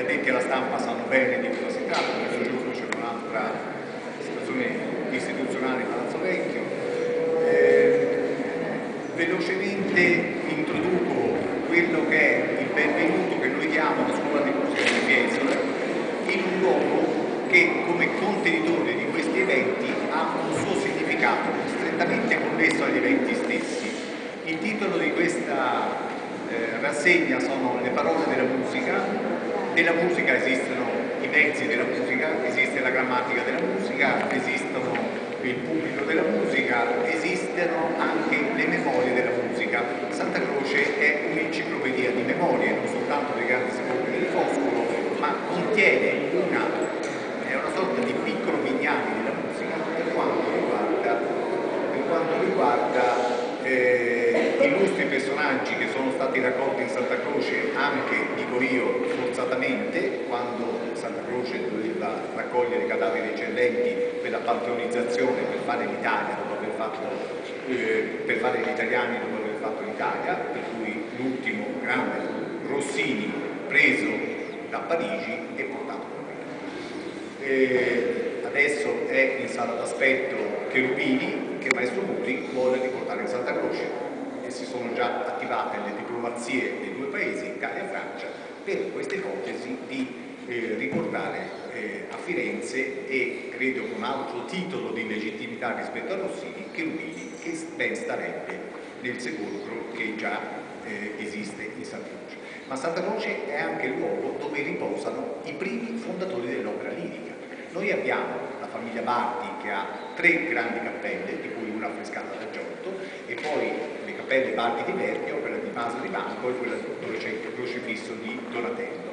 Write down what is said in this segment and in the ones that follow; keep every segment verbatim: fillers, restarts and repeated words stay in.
addetti alla stampa sanno bene di cosa si tratta. Questo giorno c'è un'altra situazione istituzionale in Palazzo Vecchio. Eh, velocemente introduco quello che è il benvenuto che noi diamo alla scuola di musica di Fiesole in un luogo che, come contenitore di questi eventi, ha un suo significato strettamente connesso agli eventi stessi. Il titolo di questa eh, rassegna sono le parole della musica. Della musica esistono i mezzi della musica, esiste la grammatica della musica, esistono il pubblico della musica, esistono anche le memorie della musica. Santa Croce è un'enciclopedia di memorie, non soltanto dei grandi sepolcri del Foscolo, ma contiene una, è una sorta di piccolo vignale della musica per quanto riguarda, per quanto riguarda eh, illustri personaggi che sono stati raccolti in Santa Croce, anche, dico io, forzatamente, quando Santa Croce doveva raccogliere cadaveri eccellenti per la panteonizzazione, per fare l'Italia dopo aver fatto, eh, per fare gli italiani dopo aver fatto l'Italia, per cui l'ultimo grande Rossini preso da Parigi e portato qui. Eh, adesso è in sala d'aspetto Cherubini, che Maestro Muri vuole riportare in Santa Croce, e si sono già attivate le diplomazie dei due paesi, Italia e Francia, per questa ipotesi di eh, riportare eh, a Firenze, e credo con altro titolo di legittimità rispetto a Rossini, Cherubini, che ben starebbe nel sepolcro che già eh, esiste in Santa Croce. Ma Santa Croce è anche il luogo dove riposano i primi fondatori dell'opera lirica. Noi abbiamo la famiglia Bardi, che ha tre grandi cappelle, di cui una affrescata da Giotto, e poi le cappelle Bardi di Vergio, quella di Maso di Banco e quella dove c'è il crocifisso di Donatello.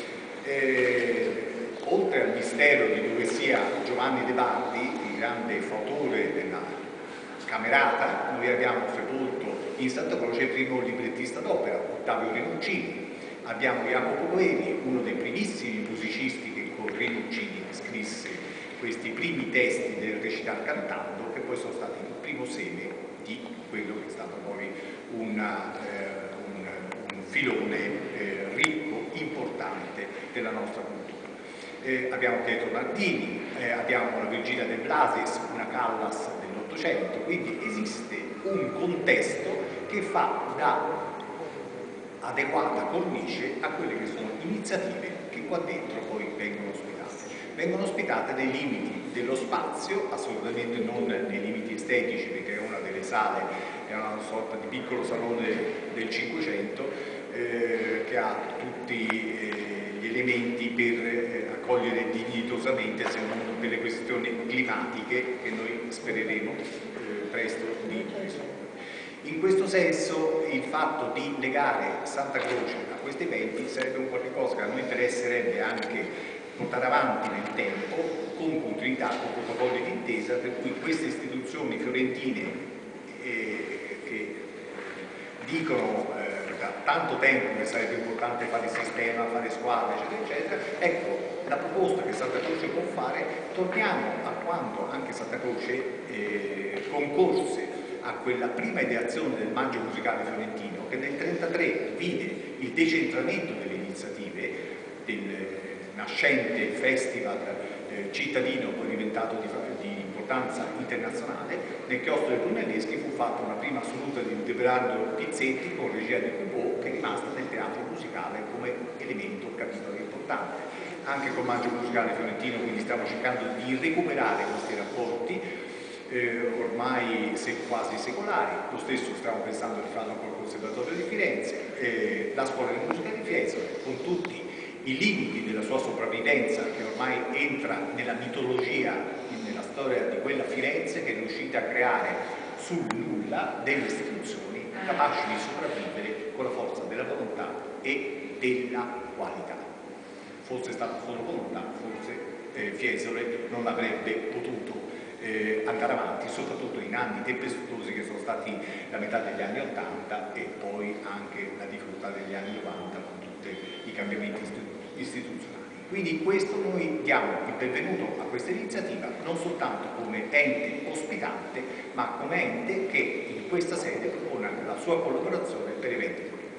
Eh, oltre al mistero di dove sia Giovanni de Bardi, il grande fautore della Camerata, noi abbiamo sepolto in Santa Croce il primo librettista d'opera, Ottavio Rinuccini. Abbiamo Jacopo Coeli, uno dei primissimi musicisti che con Rinuccini scrisse questi primi testi del recitar cantando, che poi sono stati il primo seme di quello che è stato poi una, eh, un, un filone eh, ricco, importante della nostra cultura. Eh, abbiamo Pietro Nardini, eh, abbiamo la Virginia de Blasis, una Callas dell'Ottocento, quindi esiste un contesto che fa da adeguata cornice a quelle che sono iniziative che qua dentro poi vengono ospitate. Vengono ospitate nei limiti dello spazio, assolutamente non nei limiti estetici, perché è una delle sale, è una sorta di piccolo salone del Cinquecento eh, che ha tutti eh, gli elementi per eh, accogliere dignitosamente, se non per le questioni climatiche che noi spereremo eh, presto di risolvere. In questo senso il fatto di legare Santa Croce a questi eventi sarebbe un qualche cosa che a noi interesserebbe anche portare avanti nel tempo, con continuità, con protocolli d'intesa, per cui queste istituzioni fiorentine eh, che dicono eh, da tanto tempo che sarebbe importante fare sistema, fare squadre, eccetera, eccetera, ecco, la proposta che Santa Croce può fare, torniamo a quando anche Santa Croce eh, concorse a quella prima ideazione del Maggio Musicale Fiorentino, che nel millenovecentotrentatré vide il decentramento delle iniziative del nascente festival eh, cittadino, poi diventato di, di importanza internazionale. Nel chiostro dei Brunelleschi fu fatta una prima assoluta di Deberardo Pizzetti con regia di Coupeau, che è rimasta nel teatro musicale come elemento, capitolo importante. Anche col Maggio Musicale Fiorentino quindi stiamo cercando di recuperare questi rapporti Eh, ormai se, quasi secolari. Lo stesso stiamo pensando di farlo col Conservatorio di Firenze, eh, la Scuola di Musica di Fiesole, con tutti i limiti della sua sopravvivenza, che ormai entra nella mitologia, nella storia di quella Firenze che è riuscita a creare sul nulla delle istituzioni capaci di sopravvivere con la forza della volontà e della qualità. Fosse stata solo volontà, forse eh, Fiesole non avrebbe potuto Eh, andare avanti, soprattutto in anni tempestosi che sono stati la metà degli anni ottanta e poi anche la difficoltà degli anni novanta con tutti i cambiamenti istituzionali. Quindi in questo noi diamo il benvenuto a questa iniziativa non soltanto come ente ospitante, ma come ente che in questa sede propone anche la sua collaborazione per eventi politici.